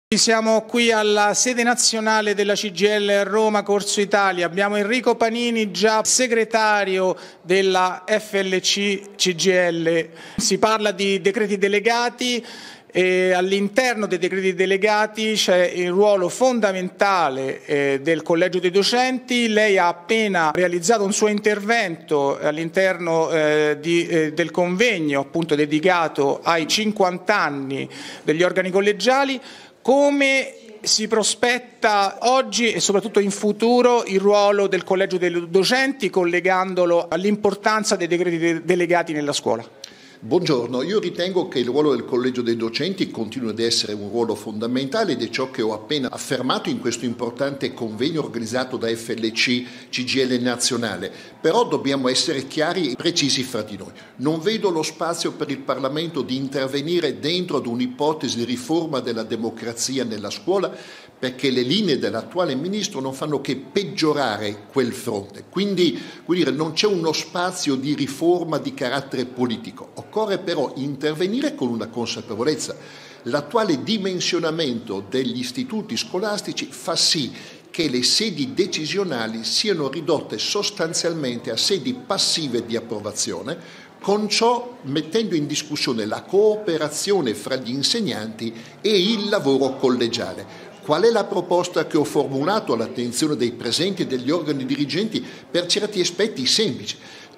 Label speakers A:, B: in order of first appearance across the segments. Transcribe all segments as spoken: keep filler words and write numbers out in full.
A: Siamo qui alla sede nazionale della C G I L a Roma, Corso Italia. Abbiamo Enrico Panini, già segretario della F L C C G I L. Si parla di decreti delegati e all'interno dei decreti delegati c'è il ruolo fondamentale eh, del Collegio dei Docenti. Lei ha appena realizzato un suo intervento all'interno eh, di, eh, del convegno appunto dedicato ai cinquanta anni degli organi collegiali. Come si prospetta oggi e soprattutto in futuro il ruolo del Collegio dei Docenti, collegandolo all'importanza dei decreti de- delegati nella scuola?
B: Buongiorno, io ritengo che il ruolo del Collegio dei Docenti continui ad essere un ruolo fondamentale ed è ciò che ho appena affermato in questo importante convegno organizzato da F L C C G I L nazionale. Però dobbiamo essere chiari e precisi fra di noi. Non vedo lo spazio per il Parlamento di intervenire dentro ad un'ipotesi di riforma della democrazia nella scuola, perché le linee dell'attuale Ministro non fanno che peggiorare quel fronte. Quindi, vuol dire, non c'è uno spazio di riforma di carattere politico. Occorre però intervenire con una consapevolezza. L'attuale dimensionamento degli istituti scolastici fa sì che le sedi decisionali siano ridotte sostanzialmente a sedi passive di approvazione, con ciò mettendo in discussione la cooperazione fra gli insegnanti e il lavoro collegiale. Qual è la proposta che ho formulato all'attenzione dei presenti e degli organi dirigenti? Per certi aspetti semplice.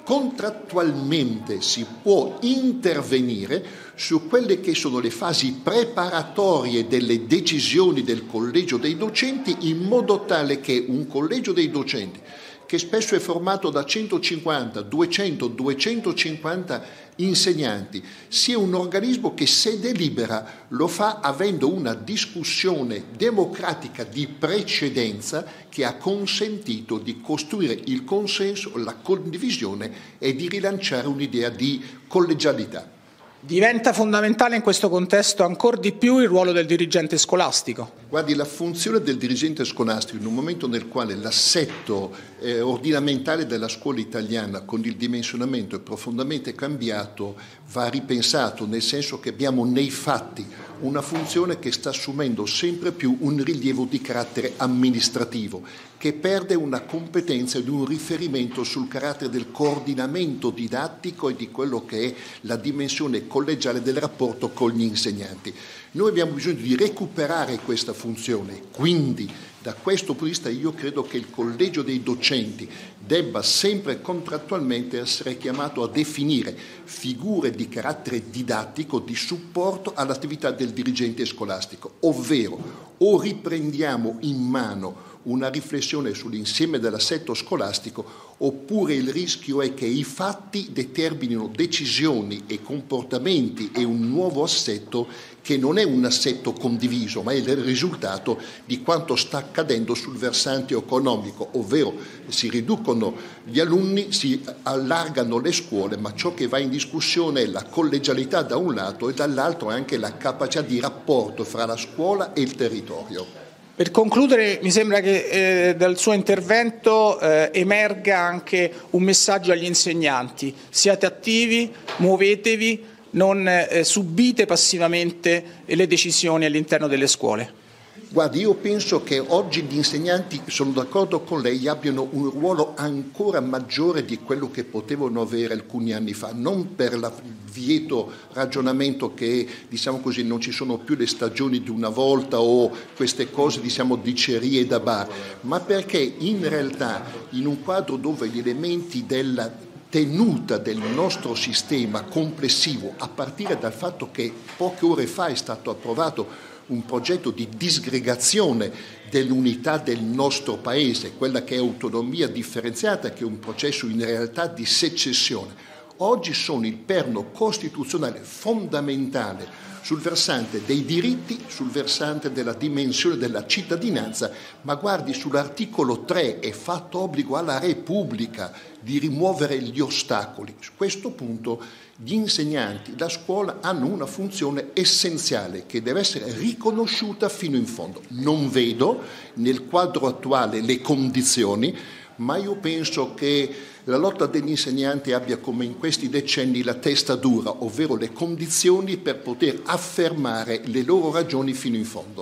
B: Contrattualmente si può intervenire su quelle che sono le fasi preparatorie delle decisioni del Collegio dei Docenti, in modo tale che un Collegio dei Docenti, che spesso è formato da centocinquanta, duecento, duecentocinquanta insegnanti, sia un organismo che, se delibera, lo fa avendo una discussione democratica di precedenza che ha consentito di costruire il consenso, la condivisione e di rilanciare un'idea di collegialità.
A: Diventa fondamentale in questo contesto ancora di più il ruolo del dirigente scolastico.
B: Guardi, la funzione del dirigente scolastico in un momento nel quale l'assetto eh, ordinamentale della scuola italiana con il dimensionamento è profondamente cambiato, va ripensato, nel senso che abbiamo nei fatti una funzione che sta assumendo sempre più un rilievo di carattere amministrativo, che perde una competenza ed un riferimento sul carattere del coordinamento didattico e di quello che è la dimensione collegiale del rapporto con gli insegnanti. Noi abbiamo bisogno di recuperare questa funzione, quindi da questo punto di vista io credo che il Collegio dei Docenti debba sempre contrattualmente essere chiamato a definire figure di carattere didattico, di supporto all'attività del dirigente scolastico, ovvero o riprendiamo in mano una riflessione sull'insieme dell'assetto scolastico, oppure il rischio è che i fatti determinino decisioni e comportamenti e un nuovo assetto che non è un assetto condiviso, ma è il risultato di quanto sta accadendo sul versante economico, ovvero si riducono gli alunni, si allargano le scuole, ma ciò che va in discussione è la collegialità da un lato e dall'altro anche la capacità di rapporto fra la scuola e il territorio.
A: Per concludere, mi sembra che eh, dal suo intervento eh, emerga anche un messaggio agli insegnanti: siate attivi, muovetevi, non eh, subite passivamente le decisioni all'interno delle scuole.
B: Guardi, io penso che oggi gli insegnanti, sono d'accordo con lei, abbiano un ruolo ancora maggiore di quello che potevano avere alcuni anni fa, non per il vieto ragionamento che, diciamo così, non ci sono più le stagioni di una volta o queste cose, diciamo, dicerie da bar, ma perché in realtà in un quadro dove gli elementi della tenuta del nostro sistema complessivo, a partire dal fatto che poche ore fa è stato approvato un progetto di disgregazione dell'unità del nostro Paese, quella che è autonomia differenziata, che è un processo in realtà di secessione, oggi sono il perno costituzionale fondamentale sul versante dei diritti, sul versante della dimensione della cittadinanza, ma guardi, sull'articolo tre è fatto obbligo alla Repubblica di rimuovere gli ostacoli. Su questo punto gli insegnanti, la scuola hanno una funzione essenziale che deve essere riconosciuta fino in fondo. Non vedo nel quadro attuale le condizioni, ma io penso che la lotta degli insegnanti abbia, come in questi decenni, la testa dura, ovvero le condizioni per poter affermare le loro ragioni fino in fondo.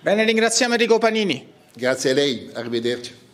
A: Bene, ringraziamo Enrico Panini.
B: Grazie a lei, arrivederci.